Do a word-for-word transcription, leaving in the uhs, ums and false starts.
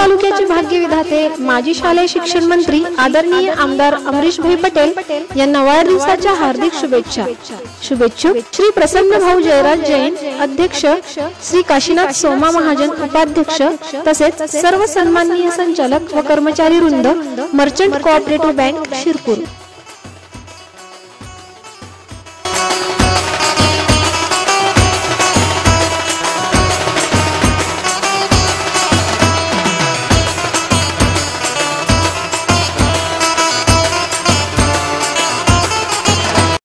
तालुक्याचे भाग्यविधाते माजी शालेय शिक्षण मंत्री आदरणीय आमदार अमरीशभाई पटेल यांना वाढदिवसाच्या हार्दिक शुभेच्छा। शुभेच्छुक श्री प्रसन्न भाऊ जयराज जैन अध्यक्ष, श्री काशीनाथ सोमा महाजन उपाध्यक्ष तसेच सर्व सन्माननीय संचालक व कर्मचारी वृंद, मर्चंट कोऑपरेटिव्ह बँक शिरपूर।